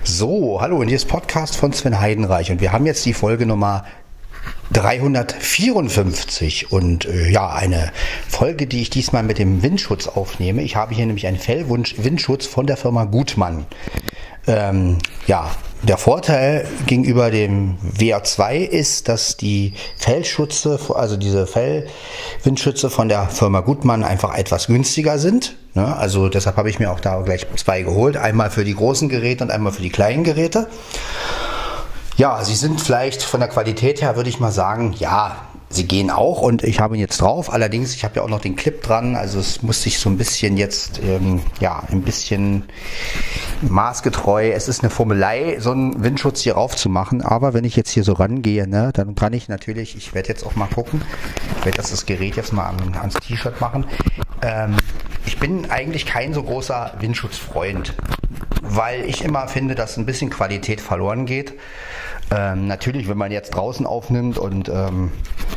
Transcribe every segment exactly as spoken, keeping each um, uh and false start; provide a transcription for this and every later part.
So, hallo, und hier ist Podcast von Sven Heidenreich und wir haben jetzt die Folge Nummer dreihundertvierundfünfzig und äh, ja, eine Folge, die ich diesmal mit dem Windschutz aufnehme. Ich habe hier nämlich einen Fellwindschutz von der Firma Gutmann. Ähm, ja, der Vorteil gegenüber dem W R zwei ist, dass die Fellschütze, also diese Fellwindschütze von der Firma Gutmann einfach etwas günstiger sind. Ne? Also deshalb habe ich mir auch da gleich zwei geholt. Einmal für die großen Geräte und einmal für die kleinen Geräte. Ja, sie sind vielleicht von der Qualität her, würde ich mal sagen, ja, sie gehen auch und ich habe ihn jetzt drauf. Allerdings, ich habe ja auch noch den Clip dran, also es muss sich so ein bisschen jetzt, ähm, ja, ein bisschen maßgetreu. Es ist eine Formelei, so einen Windschutz hier rauf zu machen, aber wenn ich jetzt hier so rangehe, ne, dann kann ich natürlich, ich werde jetzt auch mal gucken, ich werde das, das Gerät jetzt mal an, ans T-Shirt machen. Ähm, ich bin eigentlich kein so großer Windschutzfreund, weil ich immer finde, dass ein bisschen Qualität verloren geht. Ähm, natürlich, wenn man jetzt draußen aufnimmt und ähm,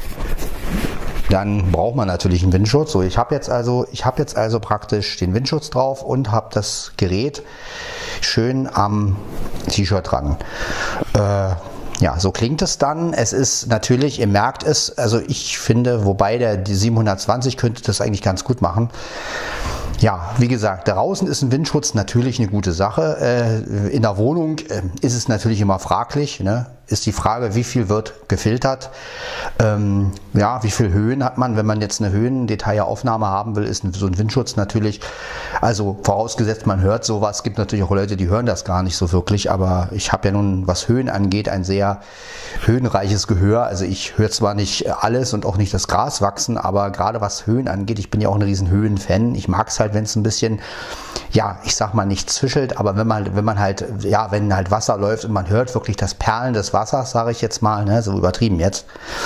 dann braucht man natürlich einen Windschutz. So, ich habe jetzt also, ich habe jetzt also praktisch den Windschutz drauf und habe das Gerät schön am T-Shirt dran. Äh, Ja, so klingt es dann. Es ist natürlich, ihr merkt es, also ich finde, wobei der die siebenhundertzwanzig könnte das eigentlich ganz gut machen. Ja, wie gesagt, draußen ist ein Windschutz natürlich eine gute Sache. Äh, in der Wohnung äh, ist es natürlich immer fraglich, ne? Ist die Frage, wie viel wird gefiltert. Ähm, ja, wie viel Höhen hat man, wenn man jetzt eine Höhendetailaufnahme haben will, ist so ein Windschutz natürlich, also vorausgesetzt man hört sowas, es gibt natürlich auch Leute, die hören das gar nicht so wirklich, aber ich habe ja nun, was Höhen angeht, ein sehr höhenreiches Gehör, also ich höre zwar nicht alles und auch nicht das Gras wachsen, aber gerade was Höhen angeht, ich bin ja auch ein riesen Höhenfan, ich mag es halt, wenn es ein bisschen, ja, ich sag mal nicht zischelt, aber wenn man, wenn man halt, ja, wenn halt Wasser läuft und man hört wirklich das Perlen des Wassers, sage ich jetzt mal, ne, so übertrieben jetzt.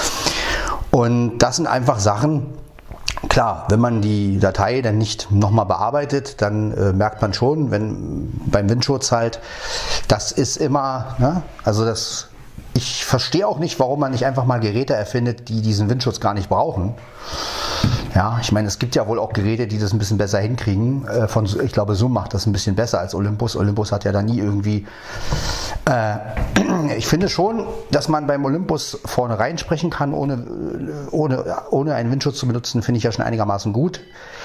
Und das sind einfach Sachen, klar, wenn man die Datei dann nicht nochmal bearbeitet, dann äh, merkt man schon, wenn beim Windschutz halt, das ist immer, ne, also das, ich verstehe auch nicht, warum man nicht einfach mal Geräte erfindet, die diesen Windschutz gar nicht brauchen. Ja, ich meine, es gibt ja wohl auch Geräte, die das ein bisschen besser hinkriegen. Äh, von, ich glaube, Zoom macht das ein bisschen besser als Olympus. Olympus hat ja da nie irgendwie... Äh, ich finde schon, dass man beim Olympus vorne rein sprechen kann, ohne, ohne, ohne einen Windschutz zu benutzen, finde ich ja schon einigermaßen gut.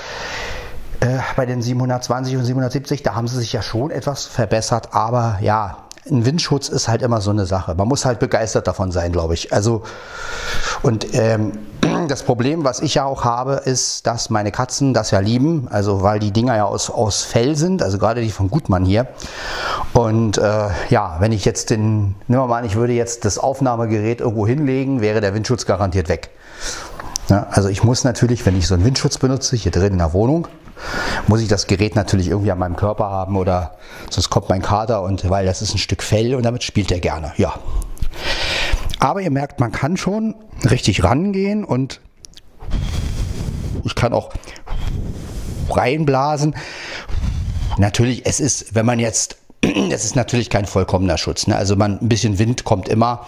Äh, bei den siebenhundertzwanzig und siebenhundertsiebzig, da haben sie sich ja schon etwas verbessert, aber ja, ein Windschutz ist halt immer so eine Sache. Man muss halt begeistert davon sein, glaube ich. Also, und ähm, das Problem, was ich ja auch habe, ist, dass meine Katzen das ja lieben, also weil die Dinger ja aus, aus Fell sind, also gerade die von Gutmann hier. Und äh, ja, wenn ich jetzt den, nehmen wir mal an, ich würde jetzt das Aufnahmegerät irgendwo hinlegen, wäre der Windschutz garantiert weg. Ja, also ich muss natürlich, wenn ich so einen Windschutz benutze, hier drin in der Wohnung, muss ich das Gerät natürlich irgendwie an meinem Körper haben oder sonst kommt mein Kater und weil das ist ein Stück Fell und damit spielt er gerne, ja. Aber ihr merkt, man kann schon richtig rangehen und ich kann auch reinblasen. Natürlich, es ist, wenn man jetzt, es ist natürlich kein vollkommener Schutz, ne? Also man, ein bisschen Wind kommt immer.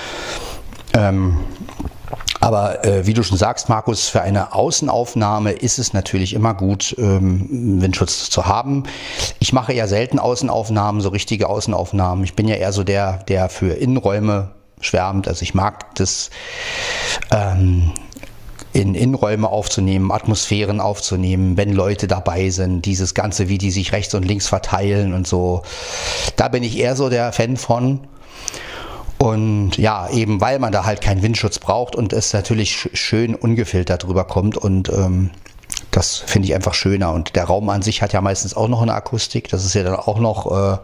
Ähm, Aber äh, wie du schon sagst, Markus, für eine Außenaufnahme ist es natürlich immer gut, ähm, Windschutz zu haben. Ich mache ja selten Außenaufnahmen, so richtige Außenaufnahmen. Ich bin ja eher so der, der für Innenräume schwärmt. Also ich mag das, ähm, in Innenräume aufzunehmen, Atmosphären aufzunehmen, wenn Leute dabei sind, dieses Ganze, wie die sich rechts und links verteilen und so. Da bin ich eher so der Fan von. Und ja, eben weil man da halt keinen Windschutz braucht und es natürlich schön ungefiltert drüber kommt und ähm, das finde ich einfach schöner. Und der Raum an sich hat ja meistens auch noch eine Akustik, das ist ja dann auch noch äh,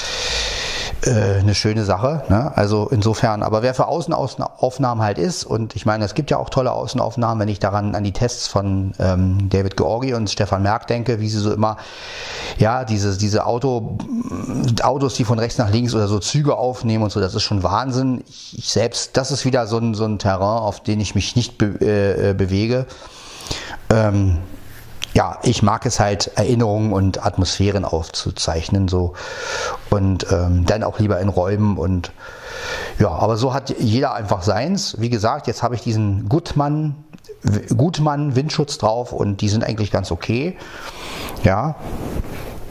äh, eine schöne Sache, ne? Also insofern, aber wer für Außenaufnahmen halt ist, und ich meine, es gibt ja auch tolle Außenaufnahmen, wenn ich daran an die Tests von ähm, David Georgi und Stefan Merck denke, wie sie so immer, ja, diese, diese Auto, Autos, die von rechts nach links oder so Züge aufnehmen und so, das ist schon Wahnsinn. Ich, ich selbst, das ist wieder so ein, so ein Terrain, auf den ich mich nicht be, äh, bewege. Ähm, ja, ich mag es halt, Erinnerungen und Atmosphären aufzuzeichnen, so. Und ähm, dann auch lieber in Räumen und ja, aber so hat jeder einfach seins. Wie gesagt, jetzt habe ich diesen Gutmann, Gutmann Windschutz drauf und die sind eigentlich ganz okay. Ja.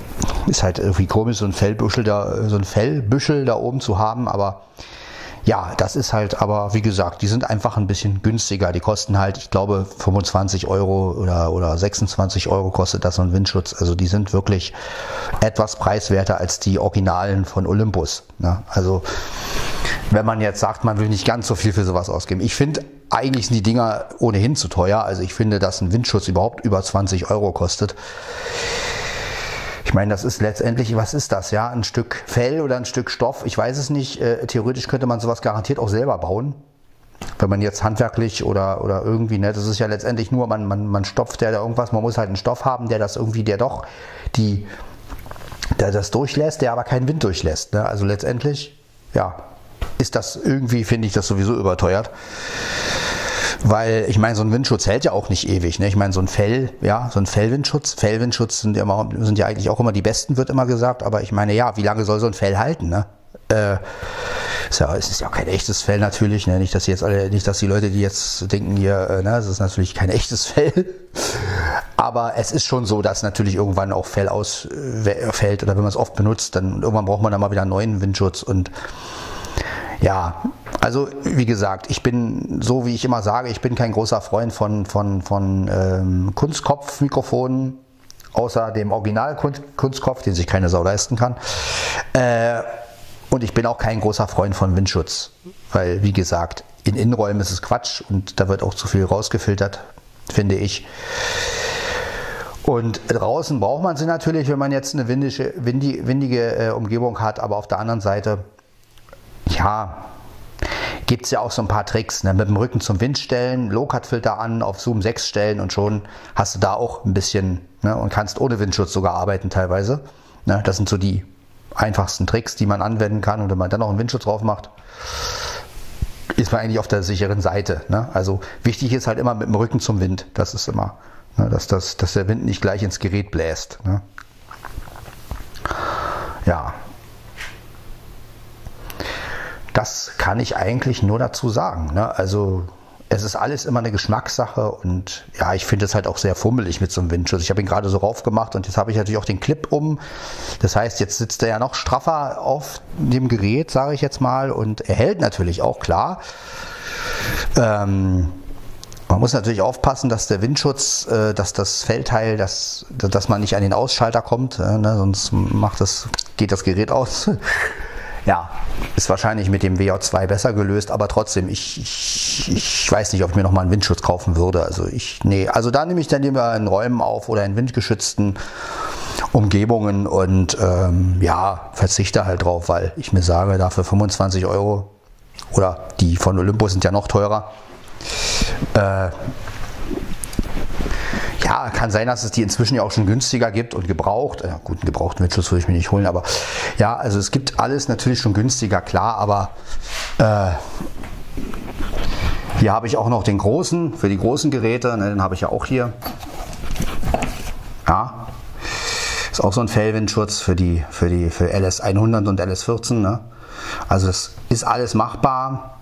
ist halt irgendwie komisch, so ein Fellbüschel da, so ein Fellbüschel da oben zu haben, aber ja, das ist halt, aber wie gesagt, die sind einfach ein bisschen günstiger. Die kosten halt, ich glaube, fünfundzwanzig Euro oder, oder sechsundzwanzig Euro kostet das so ein Windschutz. Also die sind wirklich etwas preiswerter als die Originalen von Olympus. Ne? Also wenn man jetzt sagt, man will nicht ganz so viel für sowas ausgeben. Ich finde, eigentlich sind die Dinger ohnehin zu teuer. Also ich finde, dass ein Windschutz überhaupt über zwanzig Euro kostet. Ich meine, das ist letztendlich, was ist das, ja? Ein Stück Fell oder ein Stück Stoff, ich weiß es nicht. Äh, theoretisch könnte man sowas garantiert auch selber bauen. Wenn man jetzt handwerklich oder, oder irgendwie, ne, das ist ja letztendlich nur, man, man, man stopft ja da irgendwas, man muss halt einen Stoff haben, der das irgendwie, der doch die, der das durchlässt, der aber keinen Wind durchlässt. Ne? Also letztendlich, ja, ist das irgendwie, finde ich das sowieso überteuert. Weil, ich meine, so ein Windschutz hält ja auch nicht ewig. Ne? Ich meine, so ein Fell, ja, so ein Fellwindschutz, Fellwindschutz sind, immer, sind ja eigentlich auch immer die besten, wird immer gesagt. Aber ich meine, ja, wie lange soll so ein Fell halten? Ne? Äh, ist ja, es ist ja kein echtes Fell natürlich. Ne? Nicht, dass jetzt alle, nicht, dass die Leute, die jetzt denken hier, äh, ne, es ist natürlich kein echtes Fell. Aber es ist schon so, dass natürlich irgendwann auch Fell ausfällt. Oder wenn man es oft benutzt, dann irgendwann braucht man dann mal wieder einen neuen Windschutz. Und ja, also wie gesagt, ich bin, so wie ich immer sage, ich bin kein großer Freund von, von, von ähm, Kunstkopfmikrofonen, außer dem Original-Kunstkopf, den sich keine Sau leisten kann. Äh, und ich bin auch kein großer Freund von Windschutz, weil, wie gesagt, in Innenräumen ist es Quatsch und da wird auch zu viel rausgefiltert, finde ich. Und draußen braucht man sie natürlich, wenn man jetzt eine windige, windige, windige äh, Umgebung hat, aber auf der anderen Seite, ja, gibt es ja auch so ein paar Tricks, ne? Mit dem Rücken zum Wind stellen, Low-Cut-Filter an, auf Zoom sechs stellen und schon hast du da auch ein bisschen, ne? Und kannst ohne Windschutz sogar arbeiten teilweise. Ne? Das sind so die einfachsten Tricks, die man anwenden kann, und wenn man dann noch einen Windschutz drauf macht, ist man eigentlich auf der sicheren Seite. Ne? Also wichtig ist halt immer mit dem Rücken zum Wind, das ist immer, ne? dass, das, dass der Wind nicht gleich ins Gerät bläst. Ne? Ja. Das kann ich eigentlich nur dazu sagen. Ne? Also es ist alles immer eine Geschmackssache und ja, ich finde es halt auch sehr fummelig mit so einem Windschutz. Ich habe ihn gerade so rauf gemacht und jetzt habe ich natürlich auch den Clip um. Das heißt, jetzt sitzt er ja noch straffer auf dem Gerät, sage ich jetzt mal, und er hält natürlich auch, klar. Ähm, man muss natürlich aufpassen, dass der Windschutz, äh, dass das Fellteil, dass, dass man nicht an den Ausschalter kommt, äh, ne? Sonst macht das, geht das Gerät aus. Ja, ist wahrscheinlich mit dem W J zwei besser gelöst, aber trotzdem, ich, ich, ich weiß nicht, ob ich mir nochmal einen Windschutz kaufen würde. Also ich, nee, also da nehme ich dann lieber in Räumen auf oder in windgeschützten Umgebungen und ähm, ja, verzichte halt drauf, weil ich mir sage, dafür fünfundzwanzig Euro oder die von Olympus sind ja noch teurer. Äh, Ja, kann sein, dass es die inzwischen ja auch schon günstiger gibt und gebraucht. Ja, gut, einen gebrauchten Windschutz würde ich mir nicht holen, aber ja, also es gibt alles natürlich schon günstiger, klar, aber äh, hier habe ich auch noch den großen, für die großen Geräte, ne, den habe ich ja auch hier. Ja, ist auch so ein Fellwindschutz für die, für die, für L S hundert und L S vierzehn, ne? Also es ist alles machbar.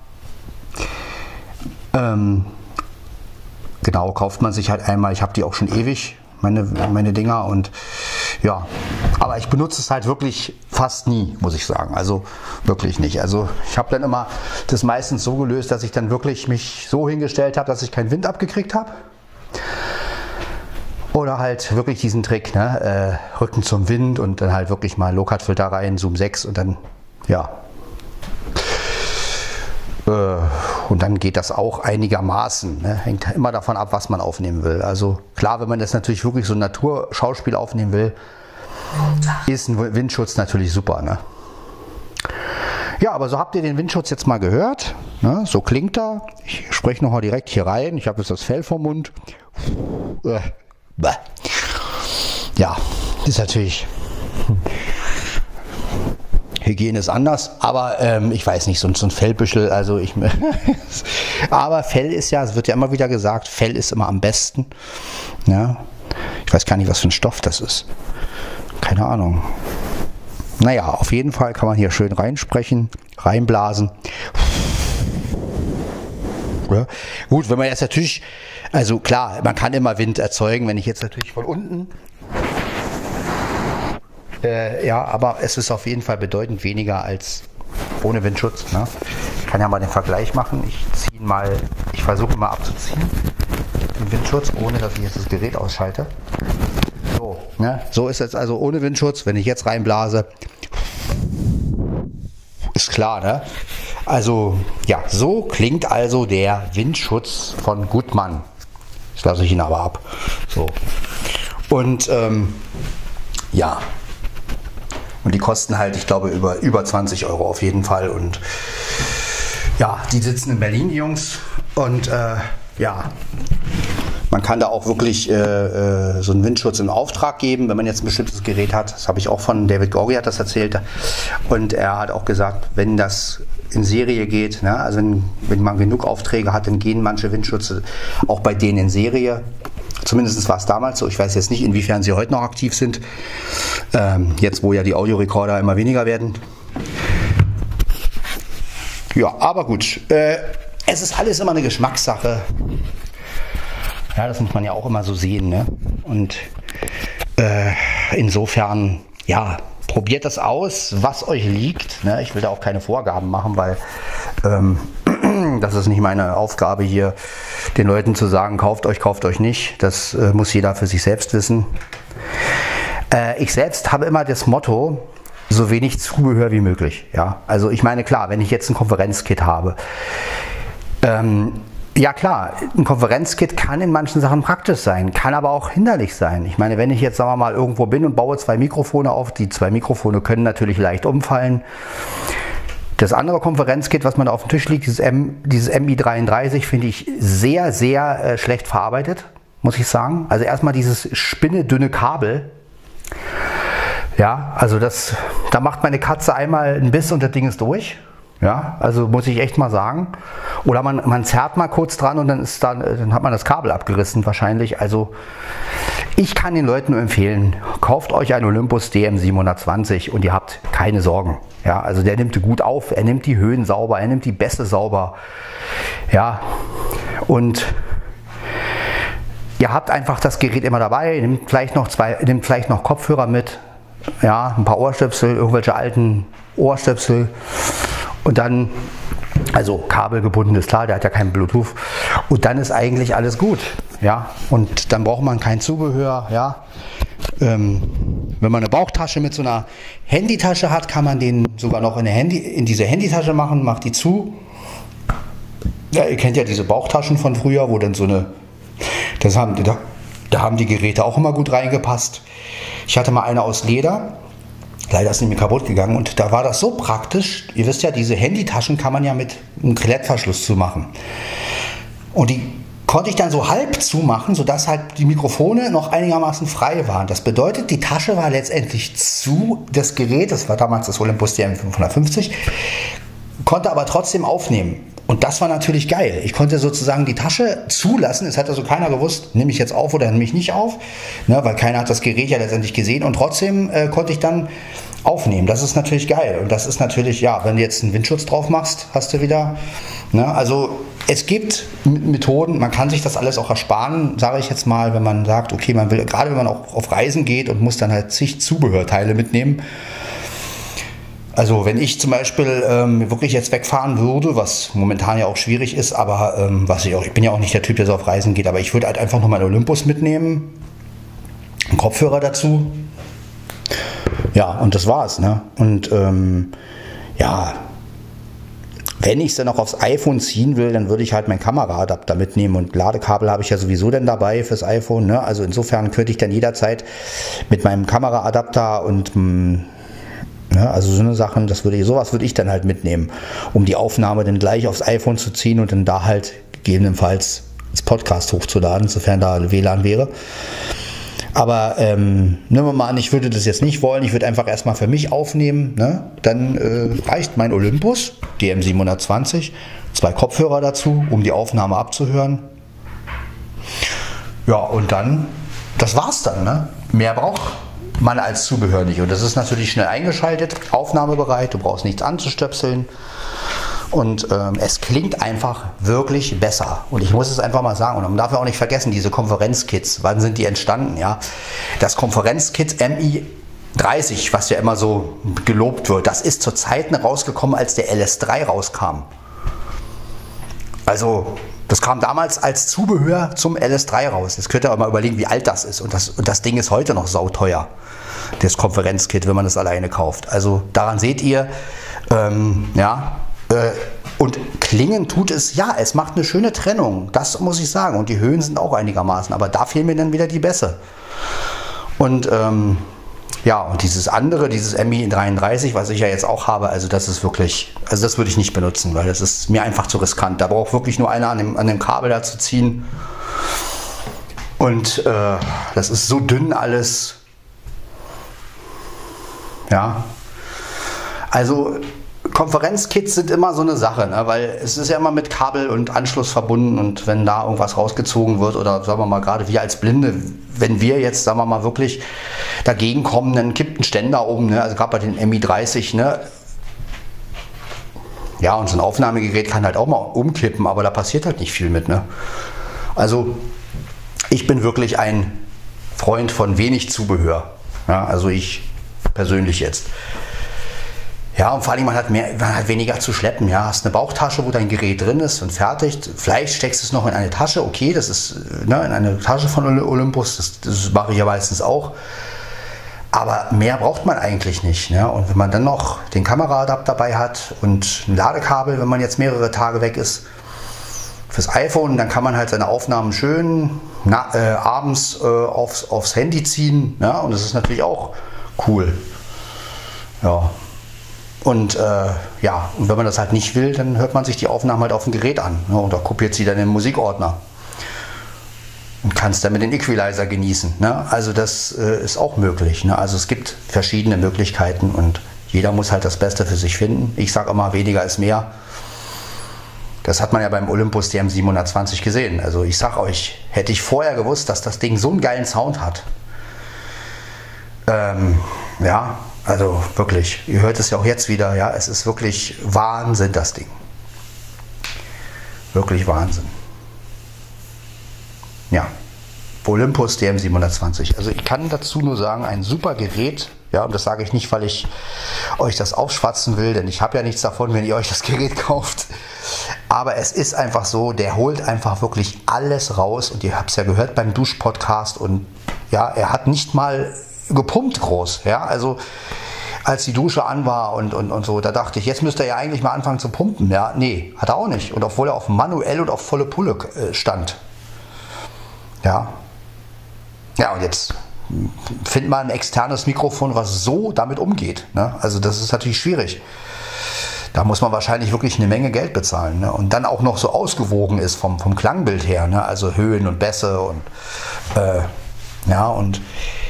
Ähm, Genau, kauft man sich halt einmal. Ich habe die auch schon ewig, meine, meine Dinger. Und ja, aber ich benutze es halt wirklich fast nie, muss ich sagen. Also wirklich nicht. Also ich habe dann immer das meistens so gelöst, dass ich dann wirklich mich so hingestellt habe, dass ich keinen Wind abgekriegt habe. Oder halt wirklich diesen Trick, ne? äh, Rücken zum Wind und dann halt wirklich mal Low-Cut-Filter rein, Zoom sechs und dann, ja. Und dann geht das auch einigermaßen. Ne? Hängt immer davon ab, was man aufnehmen will. Also klar, wenn man das natürlich wirklich so ein Naturschauspiel aufnehmen will, ist ein Windschutz natürlich super. Ne? Ja, aber so habt ihr den Windschutz jetzt mal gehört. Ne? So klingt er. Ich spreche nochmal direkt hier rein. Ich habe jetzt das Fell vom Mund. Ja, ist natürlich... Hygiene ist anders, aber ähm, ich weiß nicht, so, so ein Fellbüschel, also ich, aber Fell ist ja, es wird ja immer wieder gesagt, Fell ist immer am besten. Ja, ich weiß gar nicht, was für ein Stoff das ist. Keine Ahnung. Naja, auf jeden Fall kann man hier schön reinsprechen, reinblasen. Ja. Gut, wenn man jetzt natürlich, also klar, man kann immer Wind erzeugen, wenn ich jetzt natürlich von unten Äh, ja, aber es ist auf jeden Fall bedeutend weniger als ohne Windschutz. Ne? Ich kann ja mal den Vergleich machen. Ich ziehe ihn mal, ich versuche mal abzuziehen, den Windschutz, ohne dass ich jetzt das Gerät ausschalte. So, ne? So ist es also ohne Windschutz. Wenn ich jetzt reinblase, ist klar, ne? Also, ja, so klingt also der Windschutz von Gutmann. Jetzt lasse ich ihn aber ab. So. Und, ähm, ja. Und die kosten halt, ich glaube, über, über zwanzig Euro auf jeden Fall. Und ja, die sitzen in Berlin, die Jungs. Und, äh, ja. Man kann da auch wirklich äh, äh, so einen Windschutz in Auftrag geben, wenn man jetzt ein bestimmtes Gerät hat. Das habe ich auch von David Gorgi hat das erzählt. Und er hat auch gesagt, wenn das in Serie geht, ne, also wenn, wenn man genug Aufträge hat, dann gehen manche Windschütze auch bei denen in Serie. Zumindest war es damals so. Ich weiß jetzt nicht, inwiefern sie heute noch aktiv sind. Ähm, jetzt, wo ja die Audiorekorder immer weniger werden. Ja, aber gut. Äh, es ist alles immer eine Geschmackssache. Ja, das muss man ja auch immer so sehen, ne? Und äh, insofern, ja, probiert das aus, was euch liegt. Ne? Ich will da auch keine Vorgaben machen, weil ähm, das ist nicht meine Aufgabe hier, den Leuten zu sagen, kauft euch, kauft euch nicht. Das äh, muss jeder für sich selbst wissen. Äh, ich selbst habe immer das Motto, so wenig Zubehör wie möglich. Ja? Also ich meine, klar, wenn ich jetzt ein Konferenzkit habe, ähm, ja klar, ein Konferenzkit kann in manchen Sachen praktisch sein, kann aber auch hinderlich sein. Ich meine, wenn ich jetzt, sagen wir mal, irgendwo bin und baue zwei Mikrofone auf, die zwei Mikrofone können natürlich leicht umfallen. Das andere Konferenzkit, was man da auf dem Tisch liegt, dieses, M, dieses M I dreiunddreißig, finde ich sehr, sehr äh, schlecht verarbeitet, muss ich sagen. Also erstmal dieses spinnedünne Kabel. Ja, also das, da macht meine Katze einmal einen Biss und das Ding ist durch. Ja, also muss ich echt mal sagen. Oder man, man zerrt mal kurz dran und dann, ist dann, dann hat man das Kabel abgerissen wahrscheinlich. Also ich kann den Leuten nur empfehlen, kauft euch einen Olympus D M siebenhundertzwanzig und ihr habt keine Sorgen. Ja, also der nimmt gut auf, er nimmt die Höhen sauber, er nimmt die Bässe sauber. Ja, und ihr habt einfach das Gerät immer dabei, nehmt vielleicht noch, zwei, nehmt vielleicht noch Kopfhörer mit. Ja, ein paar Ohrstöpsel, irgendwelche alten Ohrstöpsel. Und dann, also kabelgebunden ist klar, der hat ja keinen Bluetooth. Und dann ist eigentlich alles gut. Ja, und dann braucht man kein Zubehör. Ja, ähm, wenn man eine Bauchtasche mit so einer Handytasche hat, kann man den sogar noch in, eine Handy, in diese Handytasche machen, macht die zu. Ja, ihr kennt ja diese Bauchtaschen von früher, wo dann so eine, das haben, da, da haben die Geräte auch immer gut reingepasst. Ich hatte mal eine aus Leder. Leider ist sie mir kaputt gegangen und da war das so praktisch. Ihr wisst ja, diese Handytaschen kann man ja mit einem Klettverschluss zumachen. Und die konnte ich dann so halb zumachen, sodass halt die Mikrofone noch einigermaßen frei waren. Das bedeutet, die Tasche war letztendlich zu, das Gerät, das war damals das Olympus D M fünfhundertfünfzig, konnte aber trotzdem aufnehmen. Und das war natürlich geil. Ich konnte sozusagen die Tasche zulassen. Es hat also keiner gewusst, nehme ich jetzt auf oder nehme ich nicht auf, ne, weil keiner hat das Gerät ja letztendlich gesehen. Und trotzdem äh, konnte ich dann aufnehmen. Das ist natürlich geil. Und das ist natürlich, ja, wenn du jetzt einen Windschutz drauf machst, hast du wieder, ne, also es gibt Methoden, man kann sich das alles auch ersparen, sage ich jetzt mal, wenn man sagt, okay, man will, gerade wenn man auch auf Reisen geht und muss dann halt zig Zubehörteile mitnehmen. Also wenn ich zum Beispiel ähm, wirklich jetzt wegfahren würde, was momentan ja auch schwierig ist, aber ähm, was ich auch, ich bin ja auch nicht der Typ, der so auf Reisen geht, aber ich würde halt einfach nur meinen Olympus mitnehmen, einen Kopfhörer dazu, ja, und das war's, ne? Und ähm, ja, wenn ich es dann auch aufs iPhone ziehen will, dann würde ich halt meinen Kameraadapter mitnehmen und Ladekabel habe ich ja sowieso dann dabei fürs iPhone, ne? Also insofern könnte ich dann jederzeit mit meinem Kameraadapter und mh, ja, also so eine Sachen, das würde ich, sowas würde ich dann halt mitnehmen, um die Aufnahme dann gleich aufs iPhone zu ziehen und dann da halt gegebenenfalls das Podcast hochzuladen, sofern da W L A N wäre. Aber ähm, nehmen wir mal an, ich würde das jetzt nicht wollen, ich würde einfach erstmal für mich aufnehmen, ne? Dann äh, reicht mein Olympus, D M siebenhundertzwanzig, zwei Kopfhörer dazu, um die Aufnahme abzuhören. Ja, und dann, das war's dann, ne? Mehr braucht man als Zubehör nicht. Und das ist natürlich schnell eingeschaltet, aufnahmebereit, du brauchst nichts anzustöpseln. Und ähm, es klingt einfach wirklich besser. Und ich muss es einfach mal sagen, und man darf ja auch nicht vergessen, diese Konferenzkits, wann sind die entstanden? Ja? Das Konferenzkit M I dreißig, was ja immer so gelobt wird, das ist zur Zeit rausgekommen, als der L S drei rauskam. Also das kam damals als Zubehör zum L S drei raus. Jetzt könnt ihr auch mal überlegen, wie alt das ist. Und das, und das Ding ist heute noch sauteuer, das Konferenzkit, wenn man das alleine kauft. Also daran seht ihr, ähm, ja, äh, und klingen tut es, ja, es macht eine schöne Trennung, das muss ich sagen. Und die Höhen sind auch einigermaßen, aber da fehlen mir dann wieder die Bässe. Und ähm, ja, und dieses andere, dieses M I dreiunddreißig, was ich ja jetzt auch habe, also das ist wirklich, also das würde ich nicht benutzen, weil das ist mir einfach zu riskant. Da braucht wirklich nur einer an dem, an dem Kabel da zu ziehen. Und äh, das ist so dünn alles. Ja, also Konferenzkits sind immer so eine Sache, ne? Weil es ist ja immer mit Kabel und Anschluss verbunden und wenn da irgendwas rausgezogen wird oder sagen wir mal gerade wir als Blinde, wenn wir jetzt sagen wir mal wirklich dagegen kommen, dann kippt ein Ständer um, ne? Also gerade bei den M I dreißig, ne? Ja, und so ein Aufnahmegerät kann halt auch mal umkippen, aber da passiert halt nicht viel mit, ne? Also ich bin wirklich ein Freund von wenig Zubehör, ja? Also ich persönlich jetzt. Ja, und vor allem, man hat, mehr, man hat weniger zu schleppen. Ja, hast eine Bauchtasche, wo dein Gerät drin ist und fertig. Vielleicht steckst du es noch in eine Tasche. Okay, das ist ne, in eine Tasche von Olympus. Das, das mache ich ja meistens auch. Aber mehr braucht man eigentlich nicht. Ne? Und wenn man dann noch den Kameraadapter dabei hat und ein Ladekabel, wenn man jetzt mehrere Tage weg ist, fürs iPhone, dann kann man halt seine Aufnahmen schön na, äh, abends äh, aufs, aufs Handy ziehen. Ja? Und das ist natürlich auch cool. Ja. Und äh, ja, und wenn man das halt nicht will, dann hört man sich die Aufnahmen halt auf dem Gerät an, ne? Oder kopiert sie dann in den Musikordner und kann es dann mit dem Equalizer genießen. Ne? Also das äh, ist auch möglich. Ne? Also es gibt verschiedene Möglichkeiten und jeder muss halt das Beste für sich finden. Ich sage immer, weniger ist mehr. Das hat man ja beim Olympus D M siebenhundertzwanzig gesehen. Also ich sage euch, hätte ich vorher gewusst, dass das Ding so einen geilen Sound hat. Ähm, ja, also wirklich, ihr hört es ja auch jetzt wieder, ja, es ist wirklich Wahnsinn, das Ding. Wirklich Wahnsinn. Ja, Olympus D M siebenhundertzwanzig. Also ich kann dazu nur sagen, ein super Gerät. Ja, und das sage ich nicht, weil ich euch das aufschwatzen will, denn ich habe ja nichts davon, wenn ihr euch das Gerät kauft. Aber es ist einfach so, der holt einfach wirklich alles raus. Und ihr habt es ja gehört beim Dusch-Podcast. Und ja, er hat nicht mal gepumpt groß. Ja, also als die Dusche an war und, und, und so, da dachte ich, jetzt müsste er ja eigentlich mal anfangen zu pumpen. Ja, nee, hat er auch nicht. Und obwohl er auf manuell und auf volle Pulle äh, stand. Ja. Ja, und jetzt findet man ein externes Mikrofon, was so damit umgeht. Ne? Also das ist natürlich schwierig. Da muss man wahrscheinlich wirklich eine Menge Geld bezahlen. Ne? Und dann auch noch so ausgewogen ist vom, vom Klangbild her. Ne? Also Höhen und Bässe und äh, ja, und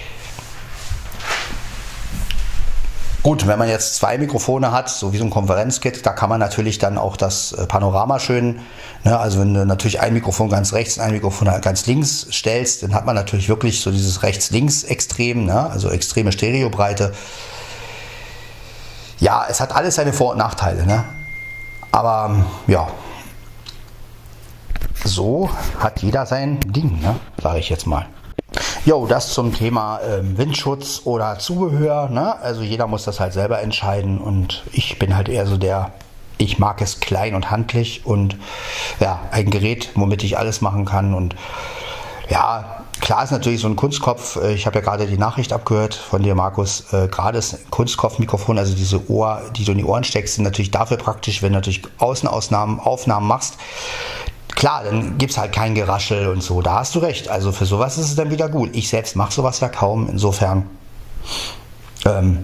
gut, wenn man jetzt zwei Mikrofone hat, so wie so ein Konferenzkit, da kann man natürlich dann auch das Panorama schön, ne, also wenn du natürlich ein Mikrofon ganz rechts und ein Mikrofon ganz links stellst, dann hat man natürlich wirklich so dieses Rechts-Links-Extrem, ne, also extreme Stereobreite. Ja, es hat alles seine Vor- und Nachteile, ne? Aber ja, so hat jeder sein Ding, ne, sage ich jetzt mal. Jo, das zum Thema ähm, Windschutz oder Zubehör, ne? Also jeder muss das halt selber entscheiden und ich bin halt eher so der, ich mag es klein und handlich und ja, ein Gerät, womit ich alles machen kann und ja, klar ist natürlich so ein Kunstkopf, ich habe ja gerade die Nachricht abgehört von dir, Markus, äh, gerade ist ein Kunstkopfmikrofon, also diese Ohr, die du in die Ohren steckst, sind natürlich dafür praktisch, wenn du natürlich Außenausnahmen, Aufnahmen machst. Klar, dann gibt es halt kein Geraschel und so, da hast du recht. Also für sowas ist es dann wieder gut. Ich selbst mache sowas ja kaum, insofern ähm,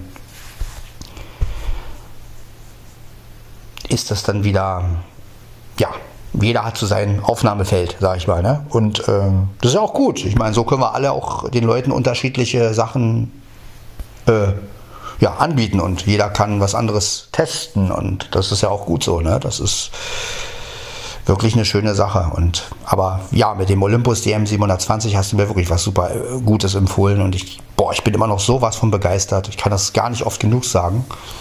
ist das dann wieder, ja, jeder hat so sein Aufnahmefeld, sag ich mal. Ne? Und ähm, das ist ja auch gut. Ich meine, so können wir alle auch den Leuten unterschiedliche Sachen äh, ja, anbieten und jeder kann was anderes testen und das ist ja auch gut so. Ne? Das ist wirklich eine schöne Sache. Und aber ja, mit dem Olympus D M siebenhundertzwanzig hast du mir wirklich was super äh, Gutes empfohlen und ich, boah, ich bin immer noch sowas von begeistert. Ich kann das gar nicht oft genug sagen.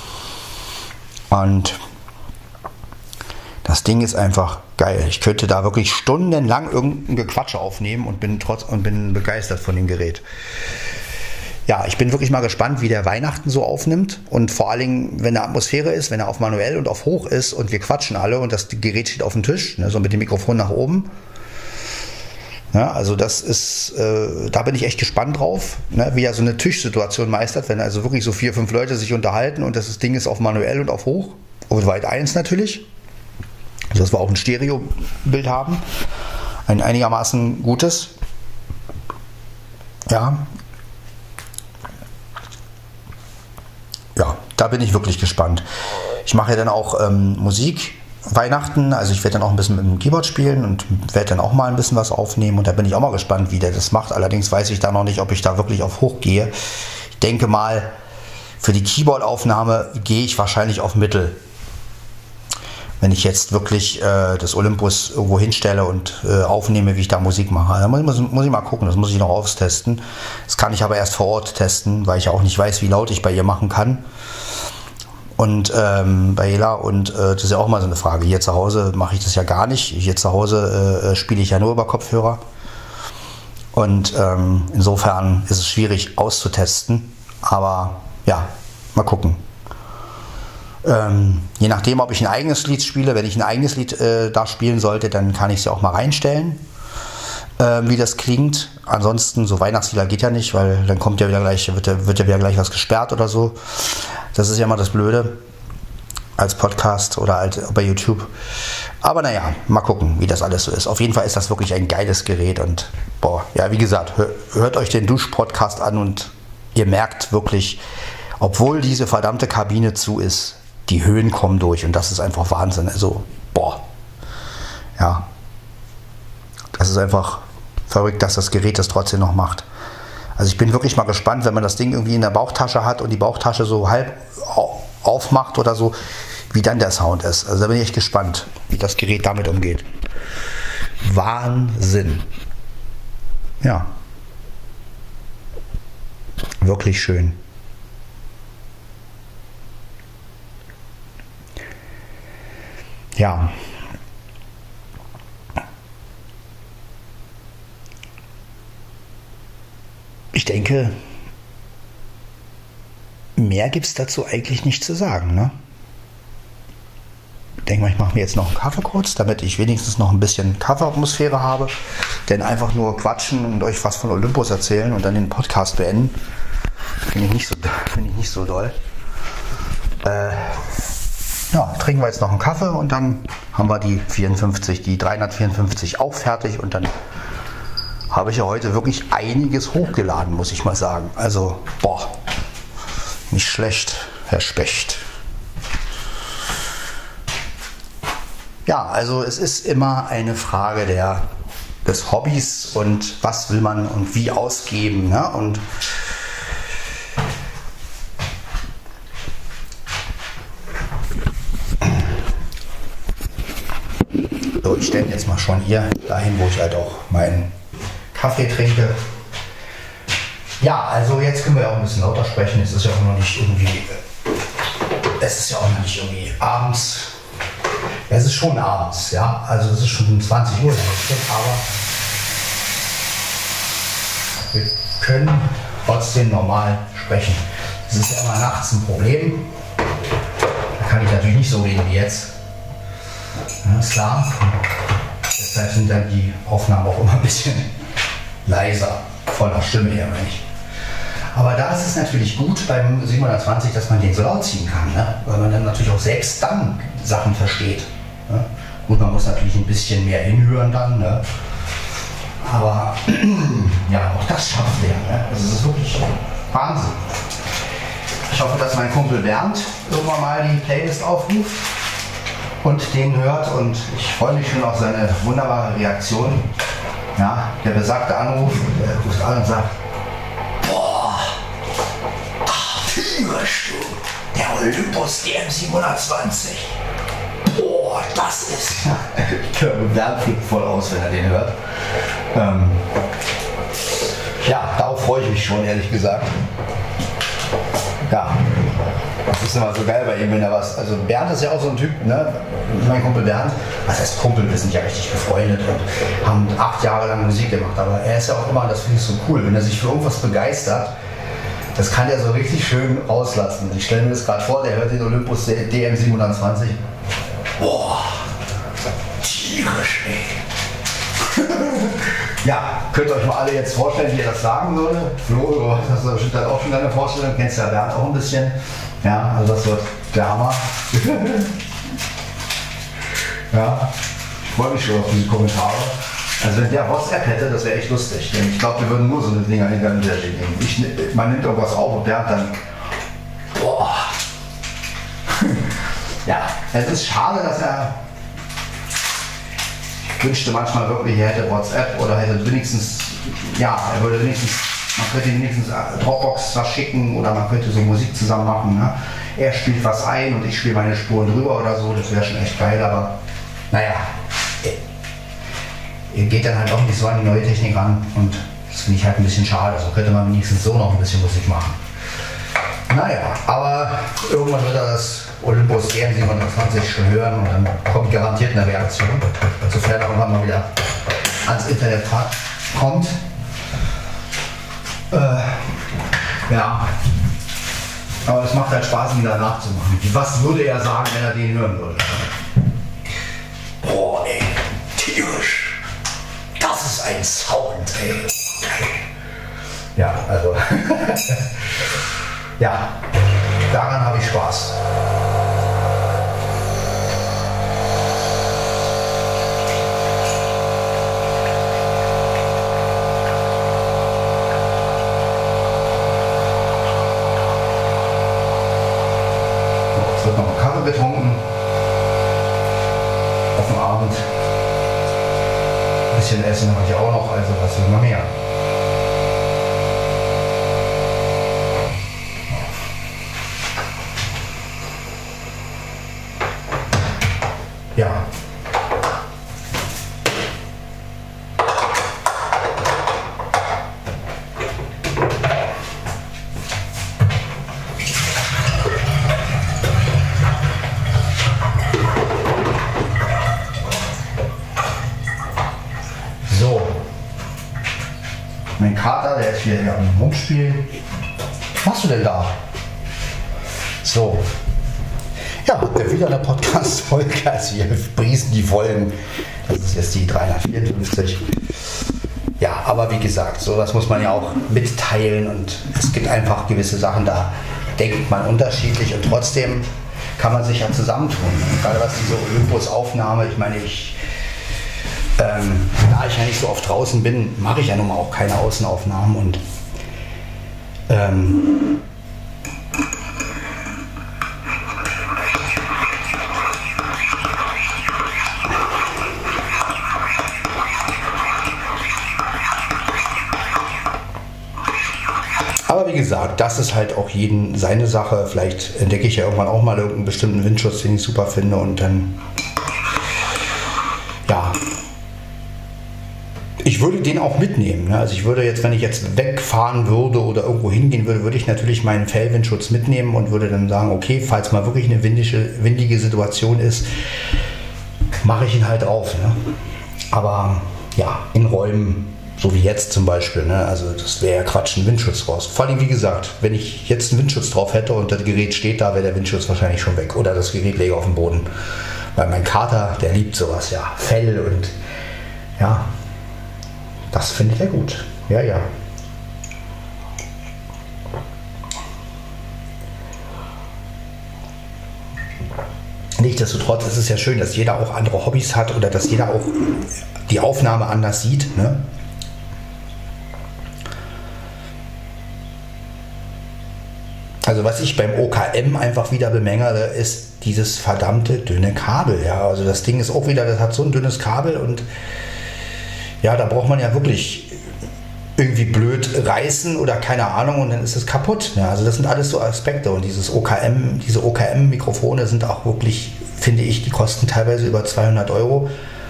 Und das Ding ist einfach geil. Ich könnte da wirklich stundenlang irgendein Gequatsche aufnehmen und bin trotz und bin begeistert von dem Gerät. ja, ich bin wirklich mal gespannt, wie der Weihnachten so aufnimmt und vor allen Dingen, wenn eine Atmosphäre ist, wenn er auf manuell und auf hoch ist und wir quatschen alle und das Gerät steht auf dem Tisch, ne, so mit dem Mikrofon nach oben. Ja, also das ist, äh, da bin ich echt gespannt drauf, ne, wie er so eine Tischsituation meistert, wenn also wirklich so vier, fünf Leute sich unterhalten und das Ding ist auf manuell und auf hoch und weit eins natürlich, also dass wir auch ein Stereo-Bild haben, ein einigermaßen gutes. Ja, ja, da bin ich wirklich gespannt. Ich mache ja dann auch ähm, Musik. Weihnachten, also ich werde dann auch ein bisschen mit dem Keyboard spielen und werde dann auch mal ein bisschen was aufnehmen und da bin ich auch mal gespannt, wie der das macht. Allerdings weiß ich da noch nicht, ob ich da wirklich auf hoch gehe. Ich denke mal, für die Keyboard-Aufnahme gehe ich wahrscheinlich auf Mittel. Wenn ich jetzt wirklich äh, das Olympus irgendwo hinstelle und äh, aufnehme, wie ich da Musik mache. Da muss, muss, muss ich mal gucken, das muss ich noch austesten. Das kann ich aber erst vor Ort testen, weil ich ja auch nicht weiß, wie laut ich bei ihr machen kann. Und ähm, bei Ela und äh, das ist ja auch mal so eine Frage. Hier zu Hause mache ich das ja gar nicht. Hier zu Hause äh, spiele ich ja nur über Kopfhörer. Und ähm, insofern ist es schwierig auszutesten. Aber ja, mal gucken. Ähm, je nachdem, ob ich ein eigenes Lied spiele, wenn ich ein eigenes Lied äh, da spielen sollte, dann kann ich es ja auch mal reinstellen, äh, wie das klingt. Ansonsten, so Weihnachtslieder geht ja nicht, weil dann kommt ja wieder gleich, wird ja, wird ja wieder gleich was gesperrt oder so. Das ist ja immer das Blöde als Podcast oder halt bei YouTube. Aber naja, mal gucken, wie das alles so ist. Auf jeden Fall ist das wirklich ein geiles Gerät und boah, ja, wie gesagt, hör, hört euch den Dusch-Podcast an und ihr merkt wirklich, obwohl diese verdammte Kabine zu ist, die Höhen kommen durch und das ist einfach Wahnsinn. Also, boah, ja, das ist einfach verrückt, dass das Gerät das trotzdem noch macht. Also ich bin wirklich mal gespannt, wenn man das Ding irgendwie in der Bauchtasche hat und die Bauchtasche so halb aufmacht oder so, wie dann der Sound ist. Also da bin ich echt gespannt, wie das Gerät damit umgeht. Wahnsinn. Ja. Wirklich schön. Ja. Ich denke, mehr gibt es dazu eigentlich nicht zu sagen. Ne? Ich denke mal, ich mache mir jetzt noch einen Kaffee kurz, damit ich wenigstens noch ein bisschen Kaffeeatmosphäre habe. Denn einfach nur quatschen und euch was von Olympus erzählen und dann den Podcast beenden, finde ich nicht so, finde ich nicht so doll. Äh, ja, trinken wir jetzt noch einen Kaffee und dann haben wir die vierundfünfzig, die dreihundertvierundfünfzig auch fertig und dann habe ich ja heute wirklich einiges hochgeladen, muss ich mal sagen. Also, boah, nicht schlecht, Herr Specht. Ja, also es ist immer eine Frage der, des Hobbys und was will man und wie ausgeben. Ne? Und so, ich stelle jetzt mal schon hier dahin, wo ich halt auch meinen Kaffee trinke. Ja, also jetzt können wir ja auch ein bisschen lauter sprechen. Es ist ja auch noch nicht irgendwie, es ist ja auch noch nicht irgendwie abends. Es ist schon abends, ja. Also es ist schon zwanzig Uhr, aber wir können trotzdem normal sprechen. Das ist ja immer nachts ein Problem. Da kann ich natürlich nicht so reden wie jetzt. Ja, ist klar. Deshalb sind dann die Aufnahmen auch immer ein bisschen leiser, von der Stimme her, meine ich. Aber da ist es natürlich gut beim siebenhundertzwanzig, dass man den so laut ziehen kann, ne? Weil man dann natürlich auch selbst dann Sachen versteht. Ne? Gut, man muss natürlich ein bisschen mehr hinhören dann, ne? Aber ja, auch das schafft er. Ne? Also es ist wirklich Wahnsinn. Ich hoffe, dass mein Kumpel Bernd irgendwann mal die Playlist aufruft und den hört und ich freue mich schon auf seine wunderbare Reaktion. Ja, der besagte Anruf, der ruft an und sagt, boah, ach, hörst du, der Olympus D M siebenhundertzwanzig, boah, das ist, der Bernd flippt voll aus, wenn er den hört. Ähm, ja, darauf freue ich mich schon, ehrlich gesagt. Ja, das ist immer so geil bei ihm, wenn er was, also Bernd ist ja auch so ein Typ, ne, mein Kumpel Bernd, was heißt Kumpel, wir sind ja richtig befreundet und haben acht Jahre lang Musik gemacht, aber er ist ja auch immer, das finde ich so cool, wenn er sich für irgendwas begeistert, Das kann der so richtig schön rauslassen. Ich stelle mir das gerade vor, der hört den Olympus D M siebenhundertzwanzig. Boah, tierisch, ey. Ja, könnt ihr euch mal alle jetzt vorstellen, wie ihr das sagen würde. Flo, das ist bestimmt auch schon deine Vorstellung, kennst ja Bernd auch ein bisschen. Ja, also das wird der Hammer. Ja, ich freue mich schon auf diese Kommentare. Also wenn der WhatsApp hätte, das wäre echt lustig. Denn ich glaube, wir würden nur so eine Dinger in der Internet nehmen. Ich, man nimmt irgendwas auf und Bernd dann. Boah. Ja, es ist schade, dass er. Ich wünschte manchmal wirklich, er hätte WhatsApp oder hätte wenigstens. Ja, er würde wenigstens. Man könnte wenigstens Dropbox was schicken oder man könnte so Musik zusammen machen. Ne? Er spielt was ein und ich spiele meine Spuren drüber oder so. Das wäre schon echt geil, aber naja. Ihr geht dann halt auch nicht so an die neue Technik ran und das finde ich halt ein bisschen schade. So könnte man wenigstens so noch ein bisschen Musik machen. Naja, aber irgendwann wird er das Olympus D M siebenhundertzwanzig schon hören und dann kommt garantiert eine Reaktion, sofern er irgendwann mal wieder ans Internet kommt. Äh, ja, aber es macht halt Spaß, ihn danach zu machen. Was würde er sagen, wenn er den hören würde? Boah, ey, tierisch. Das ist ein Sound, ey. Ja, also. Ja, daran habe ich Spaß. Jetzt wird noch Kaffee getrunken. Auf dem Abend. Ein bisschen Essen habe ich auch noch, also was will man mehr? Ja. So. Mein Kater, der ist hier am Rumspielen. Was machst du denn da? So. Ja, wieder eine Podcast-Folge, also wir priesen die Folgen, das ist jetzt die dreihundertvierundfünfzig. Ja, aber wie gesagt, sowas muss man ja auch mitteilen und es gibt einfach gewisse Sachen, da denkt man unterschiedlich und trotzdem kann man sich ja zusammentun. Und gerade was diese Olympus-Aufnahme, ich meine, ich, ähm, da ich ja nicht so oft draußen bin, mache ich ja nun mal auch keine Außenaufnahmen und ähm, aber wie gesagt, das ist halt auch jeden seine Sache. Vielleicht entdecke ich ja irgendwann auch mal irgendeinen bestimmten Windschutz, den ich super finde und dann, ja, ich würde den auch mitnehmen. Ne? Also ich würde jetzt, wenn ich jetzt wegfahren würde oder irgendwo hingehen würde, würde ich natürlich meinen Fellwindschutz mitnehmen und würde dann sagen, okay, falls mal wirklich eine windige, windige Situation ist, mache ich ihn halt auf. Ne? Aber ja, in Räumen, so wie jetzt zum Beispiel, ne? Also das wäre ja Quatsch, einen Windschutz raus. Vor allem, wie gesagt, wenn ich jetzt einen Windschutz drauf hätte und das Gerät steht da, wäre der Windschutz wahrscheinlich schon weg. Oder das Gerät läge auf dem Boden. Weil mein Kater, der liebt sowas, ja. Fell und ja, das findet er gut. Ja, ja. Nichtsdestotrotz ist es ja schön, dass jeder auch andere Hobbys hat oder dass jeder auch die Aufnahme anders sieht. Ne? Also was ich beim O K M einfach wieder bemängere, ist dieses verdammte dünne Kabel. Ja? Also das Ding ist auch wieder, das hat so ein dünnes Kabel und ja, da braucht man ja wirklich irgendwie blöd reißen oder keine Ahnung und dann ist es kaputt. Ja? Also das sind alles so Aspekte und dieses O K M, diese O K M-Mikrofone sind auch wirklich, finde ich, die kosten teilweise über zweihundert Euro.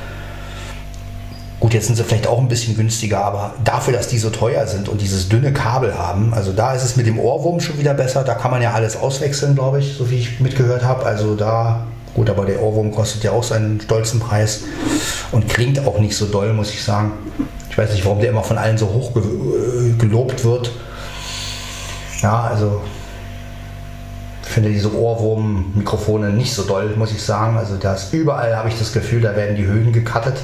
Gut, jetzt sind sie vielleicht auch ein bisschen günstiger, aber dafür, dass die so teuer sind und dieses dünne Kabel haben, also da ist es mit dem Ohrwurm schon wieder besser, da kann man ja alles auswechseln, glaube ich, so wie ich mitgehört habe, also da, gut, aber der Ohrwurm kostet ja auch seinen stolzen Preis und klingt auch nicht so doll, muss ich sagen. Ich weiß nicht, warum der immer von allen so hoch ge gelobt wird. Ja, also ich finde diese Ohrwurm-Mikrofone nicht so doll, muss ich sagen. Also da ist überall, habe ich das Gefühl, da werden die Höhen gecuttet.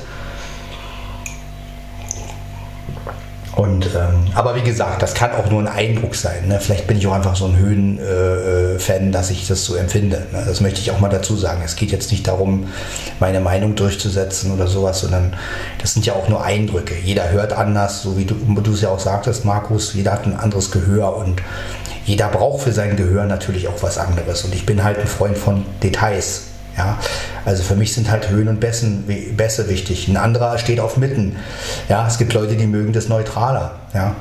Und, ähm, aber wie gesagt, das kann auch nur ein Eindruck sein. Ne? Vielleicht bin ich auch einfach so ein Höhen-Fan, äh, dass ich das so empfinde. Ne? Das möchte ich auch mal dazu sagen. Es geht jetzt nicht darum, meine Meinung durchzusetzen oder sowas, sondern das sind ja auch nur Eindrücke. Jeder hört anders, so wie du, du es ja auch sagtest, Markus. Jeder hat ein anderes Gehör und jeder braucht für sein Gehör natürlich auch was anderes. Und ich bin halt ein Freund von Details. Ja, also für mich sind halt Höhen und Bässen, Bässe wichtig. Ein anderer steht auf Mitten. Ja, es gibt Leute, die mögen das neutraler. Ja.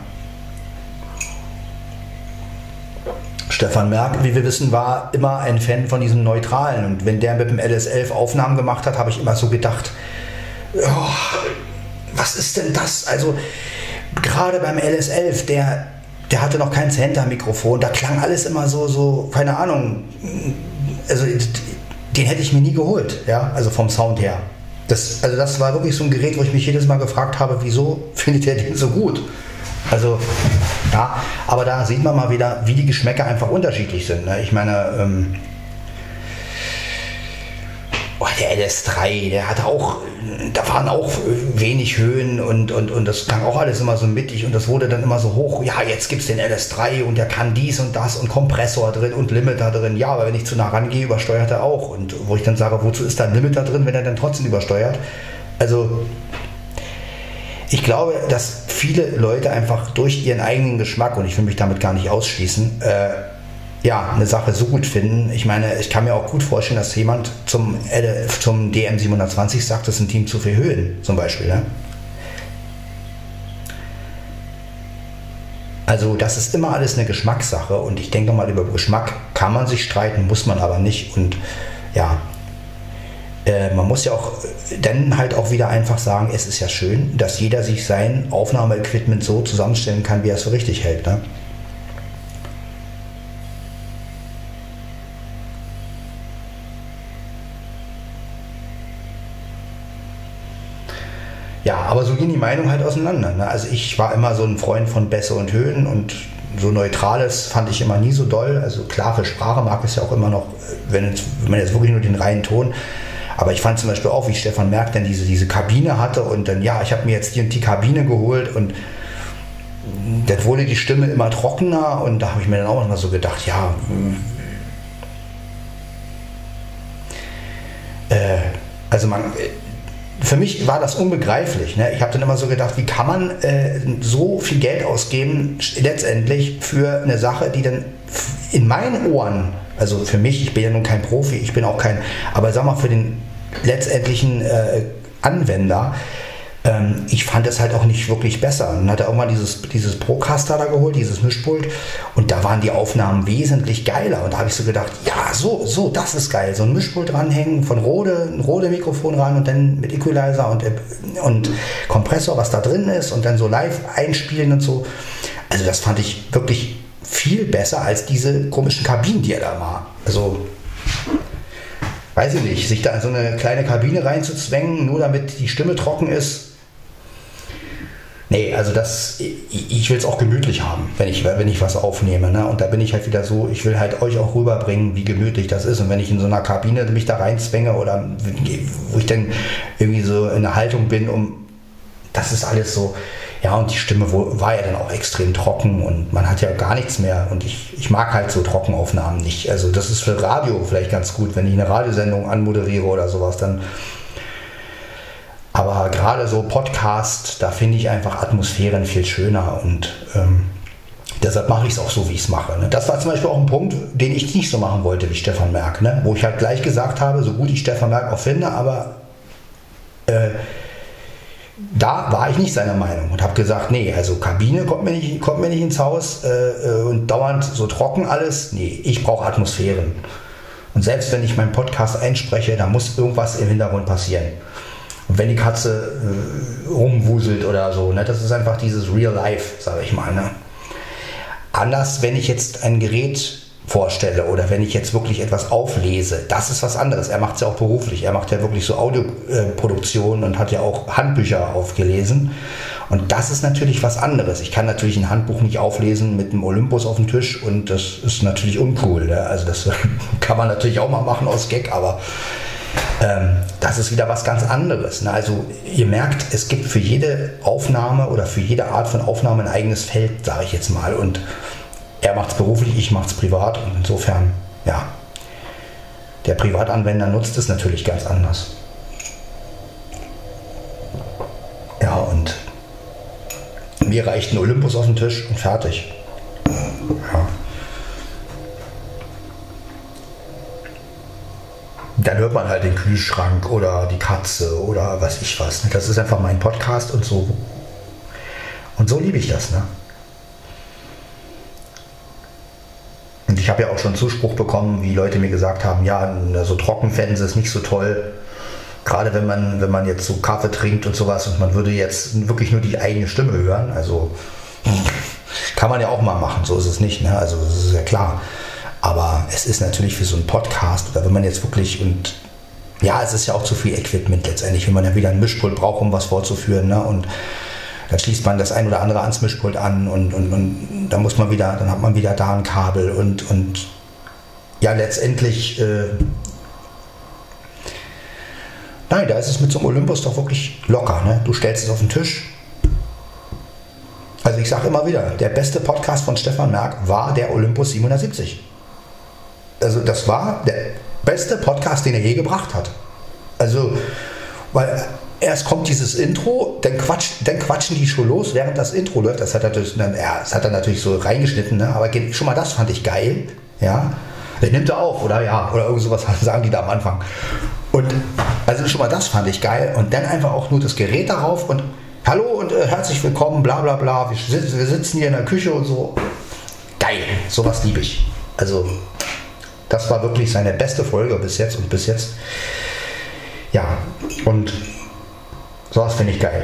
Stefan Merck, wie wir wissen, war immer ein Fan von diesem Neutralen. Und wenn der mit dem L S elf Aufnahmen gemacht hat, habe ich immer so gedacht, oh, was ist denn das? Also gerade beim L S elf, der, der hatte noch kein Center-Mikrofon, da klang alles immer so, so, keine Ahnung, also den hätte ich mir nie geholt, ja, also vom Sound her. Das, also das war wirklich so ein Gerät, wo ich mich jedes Mal gefragt habe, wieso findet der den so gut? Also, ja, aber da sieht man mal wieder, wie die Geschmäcker einfach unterschiedlich sind. Ne? Ich meine, ähm, oh, der L S drei, der hatte auch, da waren auch wenig Höhen und, und, und das klang auch alles immer so mittig und das wurde dann immer so hoch, ja, jetzt gibt es den L S drei und der kann dies und das und Kompressor drin und Limiter drin. Ja, aber wenn ich zu nah rangehe, übersteuert er auch. Und wo ich dann sage, wozu ist da ein Limiter drin, wenn er dann trotzdem übersteuert? Also ich glaube, dass viele Leute einfach durch ihren eigenen Geschmack, und ich will mich damit gar nicht ausschließen, äh, ja, eine Sache so gut finden. Ich meine, ich kann mir auch gut vorstellen, dass jemand zum, äh, zum D M siebenhundertzwanzig sagt, das ist ein Team zu viel Höhen, zum Beispiel. Ne? Also das ist immer alles eine Geschmackssache und ich denke mal, über Geschmack kann man sich streiten, muss man aber nicht. Und ja, äh, man muss ja auch dann halt auch wieder einfach sagen, es ist ja schön, dass jeder sich sein Aufnahmeequipment so zusammenstellen kann, wie er es für richtig hält. Ne? Ja, aber so gehen die Meinungen halt auseinander. Ne? Also ich war immer so ein Freund von Bässe und Höhen und so Neutrales fand ich immer nie so doll. Also klar, für Sprache mag es ja auch immer noch, wenn, es, wenn man jetzt wirklich nur den reinen Ton. Aber ich fand zum Beispiel auch, wie Stefan Merck dann diese, diese Kabine hatte und dann, ja, ich habe mir jetzt die und die Kabine geholt und dann wurde die Stimme immer trockener und da habe ich mir dann auch mal so gedacht, ja, äh, also man... Für mich war das unbegreiflich. Ne? Ich habe dann immer so gedacht, wie kann man äh, so viel Geld ausgeben, letztendlich für eine Sache, die dann in meinen Ohren, also für mich, ich bin ja nun kein Profi, ich bin auch kein, aber sag mal, für den letztendlichen äh, Anwender, ähm, ich fand es halt auch nicht wirklich besser. Und dann hat er irgendwann dieses, dieses Procaster da geholt, dieses Mischpult, und da waren die Aufnahmen wesentlich geiler. Und da habe ich so gedacht, ja, so, so, das ist geil. So ein Mischpult dranhängen, von Rode, ein Rode-Mikrofon ran und dann mit Equalizer und, und Kompressor, was da drin ist, und dann so live einspielen und so. Also das fand ich wirklich viel besser als diese komischen Kabinen, die er da war. Also, weiß ich nicht, sich da in so eine kleine Kabine reinzuzwängen, nur damit die Stimme trocken ist. Nee, also das, ich, ich will es auch gemütlich haben, wenn ich, wenn ich was aufnehme. Ne? Und da bin ich halt wieder so, ich will halt euch auch rüberbringen, wie gemütlich das ist. Und wenn ich in so einer Kabine mich da reinzwänge oder wo ich dann irgendwie so in der Haltung bin, um, das ist alles so, ja, und die Stimme war ja dann auch extrem trocken und man hat ja gar nichts mehr. Und ich, ich mag halt so Trockenaufnahmen nicht. Also das ist für Radio vielleicht ganz gut, wenn ich eine Radiosendung anmoderiere oder sowas, dann. Aber gerade so Podcast, da finde ich einfach Atmosphären viel schöner und ähm, deshalb mache ich es auch so, wie ich es mache. Ne? Das war zum Beispiel auch ein Punkt, den ich nicht so machen wollte wie Stefan Merck, ne? Wo ich halt gleich gesagt habe, so gut ich Stefan Merck auch finde, aber äh, da war ich nicht seiner Meinung und habe gesagt, nee, also Kabine kommt mir nicht, kommt mir nicht ins Haus äh, und dauernd so trocken alles. Nee, ich brauche Atmosphären. Und selbst wenn ich meinen Podcast einspreche, da muss irgendwas im Hintergrund passieren. Und wenn die Katze äh, rumwuselt oder so, ne, das ist einfach dieses Real Life, sage ich mal. Ne? Anders, wenn ich jetzt ein Gerät vorstelle oder wenn ich jetzt wirklich etwas auflese, das ist was anderes. Er macht es ja auch beruflich. Er macht ja wirklich so Audioproduktionen und hat ja auch Handbücher aufgelesen. Und das ist natürlich was anderes. Ich kann natürlich ein Handbuch nicht auflesen mit einem Olympus auf dem Tisch und das ist natürlich uncool. Ne? Also das kann man natürlich auch mal machen aus Gag, aber ähm, das ist wieder was ganz anderes. Ne? Also ihr merkt, es gibt für jede Aufnahme oder für jede Art von Aufnahme ein eigenes Feld, sage ich jetzt mal. Und er macht es beruflich, ich mache es privat und insofern, ja, der Privatanwender nutzt es natürlich ganz anders. Ja, und mir reicht ein Olympus auf den Tisch und fertig. Ja. Dann hört man halt den Kühlschrank oder die Katze oder was ich was. Das ist einfach mein Podcast und so. Und so liebe ich das, ne? Und ich habe ja auch schon Zuspruch bekommen, wie Leute mir gesagt haben, ja, so trocken fänden sie es nicht so toll. Gerade wenn man, wenn man jetzt so Kaffee trinkt und sowas und man würde jetzt wirklich nur die eigene Stimme hören. Also kann man ja auch mal machen, so ist es nicht, ne? Also das ist ja klar. Aber es ist natürlich für so einen Podcast, oder wenn man jetzt wirklich, und ja, es ist ja auch zu viel Equipment letztendlich, wenn man ja wieder ein Mischpult braucht, um was vorzuführen, ne? Und dann schließt man das ein oder andere ans Mischpult an und, und, und dann muss man wieder, dann hat man wieder da ein Kabel und, und ja, letztendlich, äh, nein, da ist es mit so einem Olympus doch wirklich locker, ne? Du stellst es auf den Tisch. Also ich sage immer wieder, der beste Podcast von Stefan Merk war der Olympus siebenhundertsiebzig. Also das war der beste Podcast, den er je gebracht hat. Also, weil erst kommt dieses Intro, dann, quatsch, dann quatschen die schon los, während das Intro läuft. Das hat er, ja, das hat er natürlich so reingeschnitten, ne? Aber schon mal das fand ich geil. Ja? Den nimmt er auf, oder ja, oder irgend sowas sagen die da am Anfang. Und also schon mal das fand ich geil. Und dann einfach auch nur das Gerät darauf und hallo und äh, herzlich willkommen, bla bla bla. Wir, sitzen, wir sitzen hier in der Küche und so. Geil, sowas liebe ich. Also, das war wirklich seine beste Folge bis jetzt und bis jetzt. Ja, und sowas finde ich geil.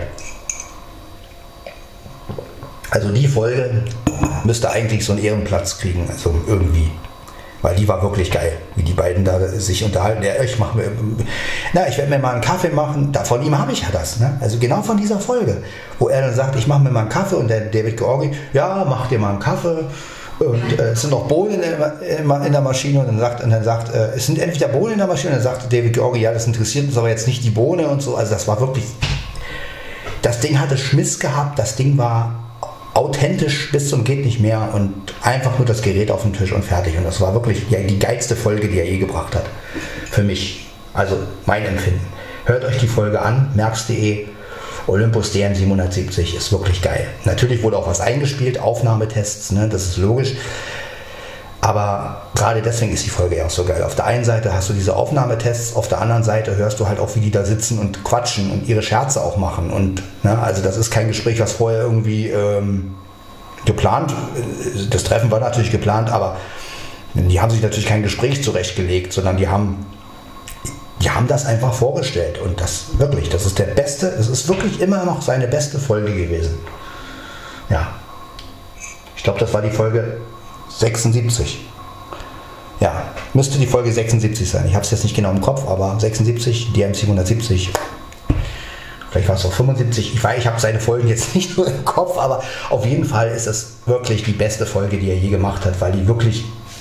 Also die Folge müsste eigentlich so einen Ehrenplatz kriegen, also irgendwie. Weil die war wirklich geil, wie die beiden da sich unterhalten. Ja, ich mache mir, na, ich werde mir mal einen Kaffee machen. Da, von ihm habe ich ja das, ne? Also genau von dieser Folge, wo er dann sagt, ich mache mir mal einen Kaffee und der David Georgi, ja, mach dir mal einen Kaffee. Und äh, es sind noch Bohnen in der, in der Maschine und dann sagt, und dann sagt äh, es sind entweder Bohnen in der Maschine und dann sagt David Georgi, ja, das interessiert uns aber jetzt nicht die Bohne und so. Also das war wirklich, das Ding hatte Schmiss gehabt, das Ding war authentisch bis zum geht nicht mehr und einfach nur das Gerät auf den Tisch und fertig. Und das war wirklich ja, die geilste Folge, die er je gebracht hat. Für mich. Also mein Empfinden. Hört euch die Folge an, merks punkt de, Olympus D M siebenhundertsiebzig, ist wirklich geil. Natürlich wurde auch was eingespielt, Aufnahmetests, ne, das ist logisch. Aber gerade deswegen ist die Folge ja auch so geil. Auf der einen Seite hast du diese Aufnahmetests, auf der anderen Seite hörst du halt auch, wie die da sitzen und quatschen und ihre Scherze auch machen. Und ne, also das ist kein Gespräch, was vorher irgendwie ähm, geplant. Das Treffen war natürlich geplant, aber die haben sich natürlich kein Gespräch zurechtgelegt, sondern die haben, die haben das einfach vorgestellt. Und das wirklich, das ist der beste, es ist wirklich immer noch seine beste Folge gewesen. Ja, ich glaube, das war die Folge sechsundsiebzig. Ja, müsste die Folge sechsundsiebzig sein. Ich habe es jetzt nicht genau im Kopf, aber sechsundsiebzig, D M siebenhundertsiebzig. Vielleicht war es auch fünfundsiebzig. Ich weiß, ich habe seine Folgen jetzt nicht nur im Kopf, aber auf jeden Fall ist es wirklich die beste Folge, die er je gemacht hat, weil die wirklich.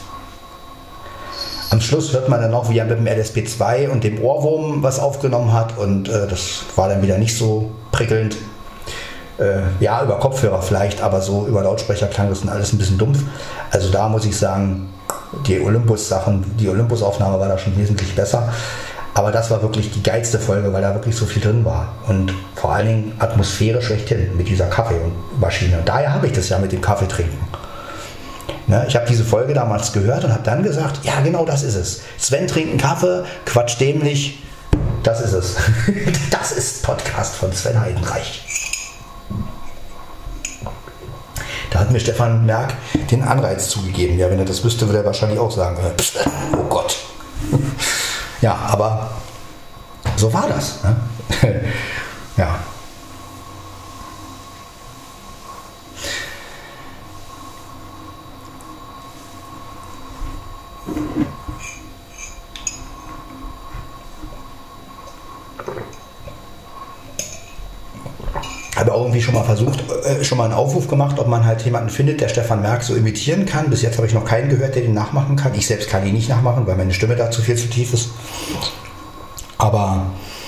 Am Schluss hört man dann noch, wie er mit dem L S P zwei und dem Ohrwurm was aufgenommen hat und äh, das war dann wieder nicht so prickelnd. Äh, ja, über Kopfhörer vielleicht, aber so über Lautsprecher klang das dann alles ein bisschen dumpf. Also da muss ich sagen, die Olympus-Sachen, die Olympus-Aufnahme war da schon wesentlich besser. Aber das war wirklich die geilste Folge, weil da wirklich so viel drin war. Und vor allen Dingen Atmosphäre schlechthin mit dieser Kaffeemaschine. Und daher habe ich das ja mit dem Kaffee trinken. Ne, ich habe diese Folge damals gehört und habe dann gesagt, ja genau das ist es. Sven trinkt einen Kaffee, quatscht dämlich, das ist es. Das ist Podcast von Sven Heidenreich. Da hat mir Stefan Merk den Anreiz zugegeben. Ja, wenn er das wüsste, würde er wahrscheinlich auch sagen, äh, pst, oh Gott. Ja, aber so war das. Ne? Ja. Habe auch irgendwie schon mal versucht, äh, schon mal einen Aufruf gemacht, ob man halt jemanden findet, der Stefan Merck so imitieren kann. Bis jetzt habe ich noch keinen gehört, der den nachmachen kann. Ich selbst kann ihn nicht nachmachen, weil meine Stimme da zu viel zu tief ist. Aber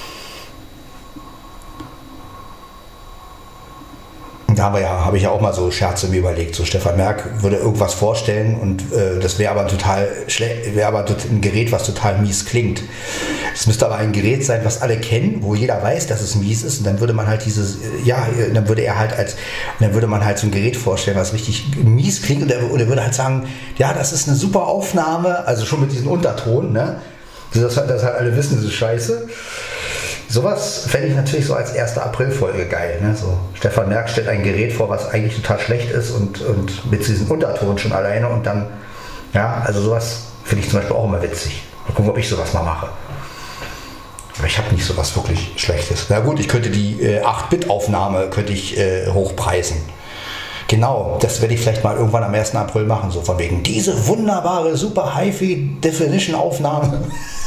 da haben wir ja, habe ich ja auch mal so Scherze mir überlegt. So Stefan Merck würde irgendwas vorstellen und äh, das wäre aber total schlecht, wäre aber ein Gerät, was total mies klingt. Es müsste aber ein Gerät sein, was alle kennen, wo jeder weiß, dass es mies ist. Und dann würde man halt dieses, ja, dann würde er halt als, dann würde man halt so ein Gerät vorstellen, was richtig mies klingt. Und er, und er würde halt sagen, ja, das ist eine super Aufnahme, also schon mit diesem Unterton, ne? Dass, dass halt alle wissen, das ist scheiße. Sowas fände ich natürlich so als erste April-Folge geil. Ne? So, Stefan Merck stellt ein Gerät vor, was eigentlich total schlecht ist und, und mit diesem Unterton schon alleine und dann, ja, also sowas finde ich zum Beispiel auch immer witzig. Mal gucken, ob ich sowas mal mache. Aber ich habe nicht sowas wirklich Schlechtes. Na gut, ich könnte die äh, acht Bit Aufnahme könnte ich äh, hochpreisen. Genau, das werde ich vielleicht mal irgendwann am ersten April machen, so von wegen diese wunderbare Super Hi-Fi Definition Aufnahme.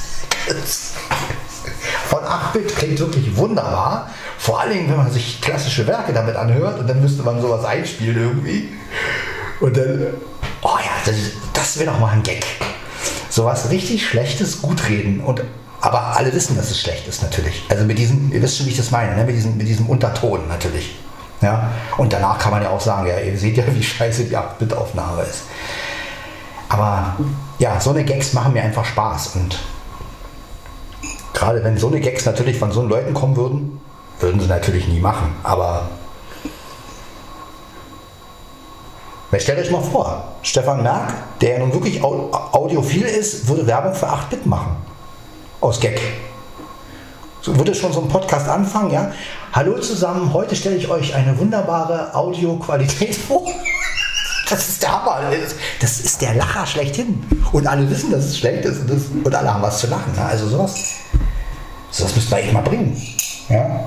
Von acht Bit klingt wirklich wunderbar. Vor allen Dingen, wenn man sich klassische Werke damit anhört und dann müsste man sowas einspielen irgendwie. Und dann, oh ja, das, das wäre doch mal ein Gag. Sowas richtig Schlechtes gut reden. Und, aber alle wissen, dass es schlecht ist natürlich. Also mit diesem, ihr wisst schon, wie ich das meine, ne? mit, diesem, mit diesem Unterton natürlich. Ja? Und danach kann man ja auch sagen, ja, ihr seht ja, wie scheiße die acht Bit Aufnahme ist. Aber ja, so eine Gags machen mir einfach Spaß. Und gerade wenn so eine Gags natürlich von so Leuten kommen würden, würden sie natürlich nie machen. Aber stellt euch mal vor, Stefan Merck, der ja nun wirklich audiophil ist, würde Werbung für acht Bit machen. Aus Gag. So würde schon so ein Podcast anfangen, ja? Hallo zusammen, heute stelle ich euch eine wunderbare Audioqualität vor. Das ist der Hammer. Das ist der Lacher schlechthin. Und alle wissen, dass es schlecht ist. Und, das, und alle haben was zu lachen. Ne? Also sowas, sowas müssten wir echt mal bringen. Ja?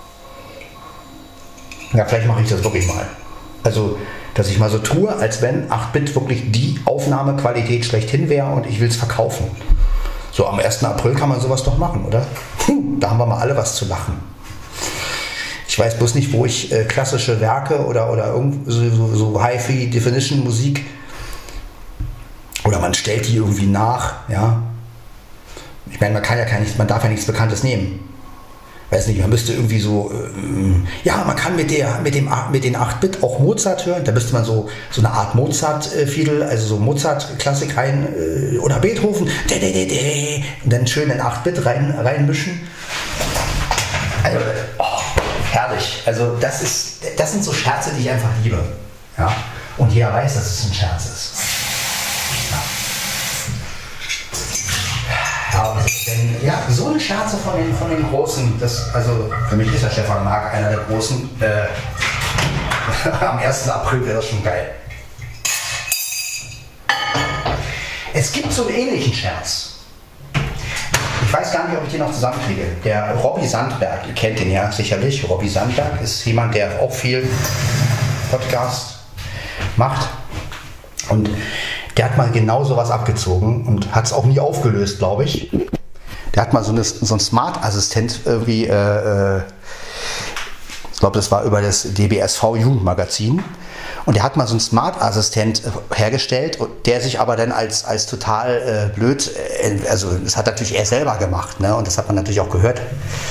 Ja, vielleicht mache ich das wirklich mal. Also, dass ich mal so tue, als wenn acht Bit wirklich die Aufnahmequalität schlechthin wäre und ich will es verkaufen. So am ersten April kann man sowas doch machen, oder? Hm, da haben wir mal alle was zu lachen. Ich weiß bloß nicht, wo ich äh, klassische Werke oder, oder irgend, so, so, so Hi-Fi-Definition-Musik oder man stellt die irgendwie nach, ja. Ich meine, man kann ja kein, man darf ja nichts Bekanntes nehmen. Weiß nicht, man müsste irgendwie so, ähm, ja, man kann mit, der, mit, dem, mit den acht Bit auch Mozart hören, da müsste man so, so eine Art Mozart-Fiedel, also so Mozart-Klassik rein, äh, oder Beethoven, und dann schön in acht Bit rein, reinmischen. Also, oh, herrlich. Also das ist, das sind so Scherze, die ich einfach liebe. Ja? Und jeder weiß, dass es ein Scherz ist. Ja, ja, denn, ja so eine Scherze von den, von den Großen, das, also für mich ist der Stefan Merck einer der Großen. Äh, am ersten April wäre das schon geil. Es gibt so einen ähnlichen Scherz. Ich weiß gar nicht, ob ich den noch zusammenkriege. Der Robby Sandberg, ihr kennt den ja sicherlich. Robby Sandberg ist jemand, der auch viel Podcast macht. Und der hat mal genau sowas abgezogen und hat es auch nie aufgelöst, glaube ich. Der hat mal so, eine, so einen Smart-Assistent irgendwie, äh, ich glaube, das war über das D B S V-Jugendmagazin. Und der hat mal so einen Smart-Assistent hergestellt, der sich aber dann als, als total äh, blöd, äh, also das hat natürlich er selber gemacht, ne? Und das hat man natürlich auch gehört.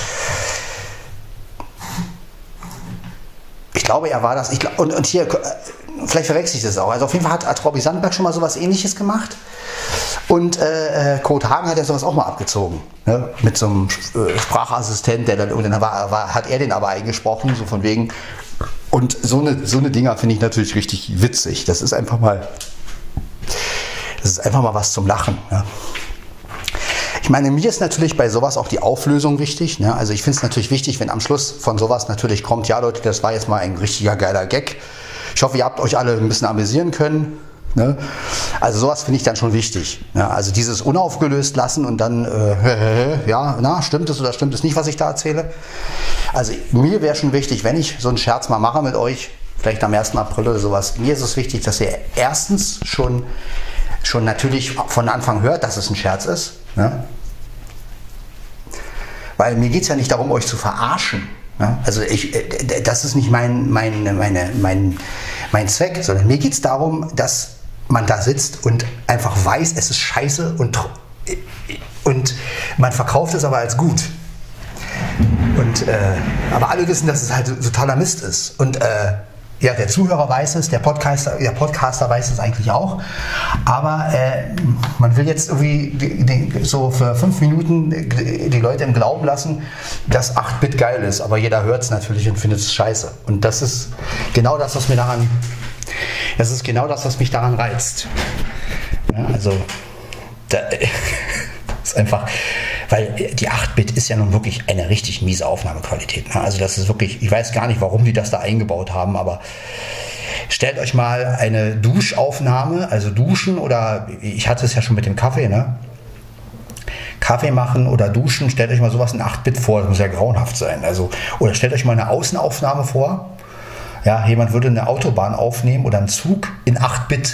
Ich glaube, er war das, ich glaub, und, und hier, vielleicht verwechsel ich das auch, also auf jeden Fall hat, hat Robby Sandberg schon mal sowas Ähnliches gemacht. Und äh, Kurt Hagen hat ja sowas auch mal abgezogen, ne? Mit so einem äh, Sprachassistent, der dann, und dann war, war, hat er den aber eingesprochen, so von wegen. Und so eine, so eine Dinger finde ich natürlich richtig witzig. Das ist einfach mal, das ist einfach mal was zum Lachen. Ja. Ich meine, mir ist natürlich bei sowas auch die Auflösung wichtig. Ne? Also ich finde es natürlich wichtig, wenn am Schluss von sowas natürlich kommt, ja Leute, das war jetzt mal ein richtiger geiler Gag. Ich hoffe, ihr habt euch alle ein bisschen amüsieren können. Ne? Also sowas finde ich dann schon wichtig. Ne? Also dieses unaufgelöst lassen und dann, äh, ja, na, stimmt es oder stimmt es nicht, was ich da erzähle. Also mir wäre schon wichtig, wenn ich so einen Scherz mal mache mit euch, vielleicht am ersten April oder sowas, mir ist es wichtig, dass ihr erstens schon, schon natürlich von Anfang hört, dass es ein Scherz ist. Ne? Weil mir geht es ja nicht darum, euch zu verarschen. Ne? Also ich, das ist nicht mein, mein, meine, mein, mein Zweck, sondern mir geht es darum, dass man da sitzt und einfach weiß, es ist scheiße und, und man verkauft es aber als gut. Und, äh, aber alle wissen, dass es halt totaler Mist ist. Und äh, ja, der Zuhörer weiß es, der Podcaster, der Podcaster weiß es eigentlich auch. Aber äh, man will jetzt irgendwie die, die, so für fünf Minuten die Leute im Glauben lassen, dass acht Bit geil ist. Aber jeder hört es natürlich und findet es scheiße. Und das ist genau das, was mir daran, das ist genau das, was mich daran reizt. Ja, also, da, ist einfach, weil die acht Bit ist ja nun wirklich eine richtig miese Aufnahmequalität. Ne? Also das ist wirklich, ich weiß gar nicht, warum die das da eingebaut haben, aber stellt euch mal eine Duschaufnahme, also duschen oder, ich hatte es ja schon mit dem Kaffee, ne? Kaffee machen oder duschen, stellt euch mal sowas in acht Bit vor, das muss ja grauenhaft sein. Also, oder stellt euch mal eine Außenaufnahme vor, ja, jemand würde eine Autobahn aufnehmen oder einen Zug in acht Bit.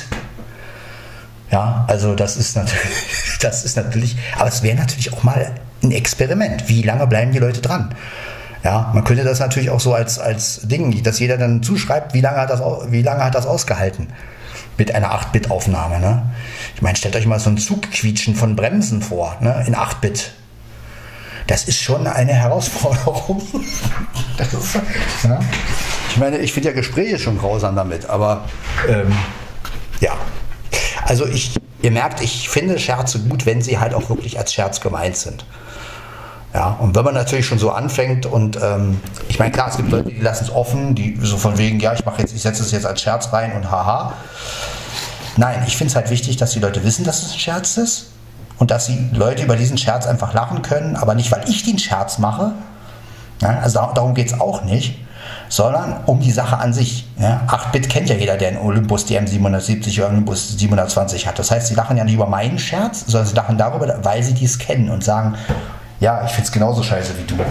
Ja, also das ist natürlich, das ist natürlich, aber es wäre natürlich auch mal ein Experiment. Wie lange bleiben die Leute dran? Ja, man könnte das natürlich auch so als, als Ding, dass jeder dann zuschreibt, wie lange hat das, wie lange hat das ausgehalten mit einer acht Bit Aufnahme. Ne? Ich meine, stellt euch mal so ein Zugquietschen von Bremsen vor, ne? In acht Bit. Das ist schon eine Herausforderung. Das ist, ja. Ich meine, ich finde ja Gespräche schon grausam damit, aber ähm, ja. Also ich, ihr merkt, ich finde Scherze gut, wenn sie halt auch wirklich als Scherz gemeint sind. Ja, und wenn man natürlich schon so anfängt und ähm, ich meine, klar, es gibt Leute, die lassen es offen, die so von wegen, ja, ich mache jetzt, ich setze es jetzt als Scherz rein und haha. Nein, ich finde es halt wichtig, dass die Leute wissen, dass es ein Scherz ist und dass die Leute über diesen Scherz einfach lachen können, aber nicht, weil ich den Scherz mache. Ja, also darum geht es auch nicht. Sondern um die Sache an sich. Ja, acht Bit kennt ja jeder, der einen Olympus D M siebenhundertsiebzig oder Olympus siebenhundertzwanzig hat. Das heißt, sie lachen ja nicht über meinen Scherz, sondern sie lachen darüber, weil sie dies kennen und sagen, ja, ich finde es genauso scheiße wie du.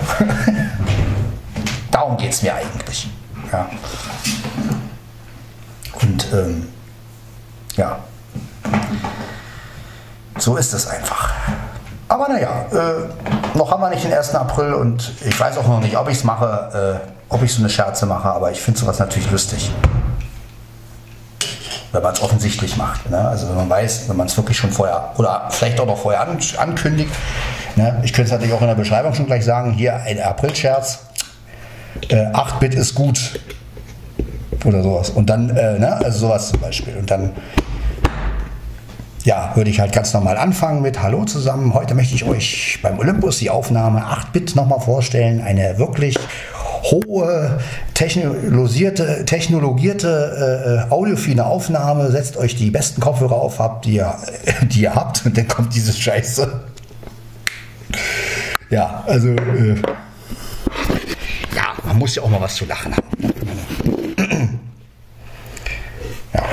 Darum geht es mir eigentlich. Ja. Und ähm, ja, so ist es einfach. Aber naja, äh, noch haben wir nicht den ersten April und ich weiß auch noch nicht, ob ich es mache, äh, ob ich so eine Scherze mache, aber ich finde sowas natürlich lustig. Wenn man es offensichtlich macht. Ne? Also wenn man weiß, wenn man es wirklich schon vorher, oder vielleicht auch noch vorher an, ankündigt. Ne? Ich könnte es natürlich auch in der Beschreibung schon gleich sagen, hier ein April-Scherz, äh, acht Bit ist gut. Oder sowas. Und dann, äh, ne? also sowas zum Beispiel. Und dann ja, würde ich halt ganz normal anfangen mit Hallo zusammen. Heute möchte ich euch beim Olympus die Aufnahme acht Bit nochmal vorstellen. Eine wirklich hohe, technologisierte, technologierte, äh, audiophile Aufnahme. Setzt euch die besten Kopfhörer auf, habt, die, ihr, die ihr habt und dann kommt diese Scheiße. Ja, also äh, ja, man muss ja auch mal was zu lachen haben. Ja.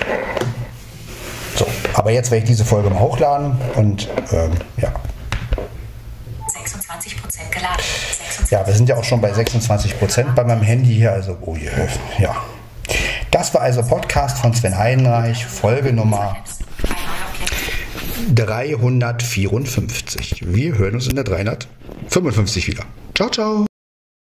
So, aber jetzt werde ich diese Folge mal hochladen und ähm, ja. sechsundzwanzig Prozent geladen. Ja, wir sind ja auch schon bei sechsundzwanzig Prozent bei meinem Handy hier, also oh je, ja. Das war also Podcast von Sven Heidenreich, Folge Nummer dreihundertvierundfünfzig. Wir hören uns in der dreihundertfünfundfünfzig wieder. Ciao, ciao.